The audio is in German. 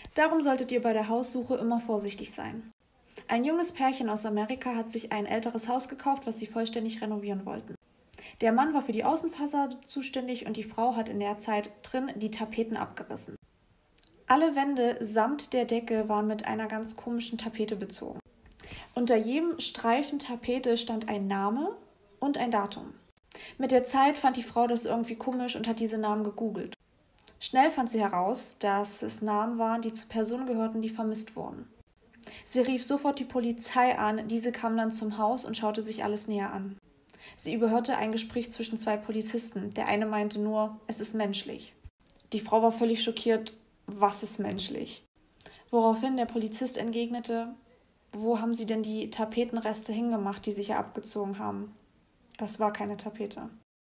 Darum solltet ihr bei der Haussuche immer vorsichtig sein. Ein junges Pärchen aus Amerika hat sich ein älteres Haus gekauft, was sie vollständig renovieren wollten. Der Mann war für die Außenfassade zuständig und die Frau hat in der Zeit drin die Tapeten abgerissen. Alle Wände samt der Decke waren mit einer ganz komischen Tapete bezogen. Unter jedem Streifen Tapete stand ein Name und ein Datum. Mit der Zeit fand die Frau das irgendwie komisch und hat diese Namen gegoogelt. Schnell fand sie heraus, dass es Namen waren, die zu Personen gehörten, die vermisst wurden. Sie rief sofort die Polizei an, diese kam dann zum Haus und schaute sich alles näher an. Sie überhörte ein Gespräch zwischen zwei Polizisten. Der eine meinte nur, es ist menschlich. Die Frau war völlig schockiert, was ist menschlich? Woraufhin der Polizist entgegnete, wo haben Sie denn die Tapetenreste hingemacht, die sich ja abgezogen haben? Das war keine Tapete.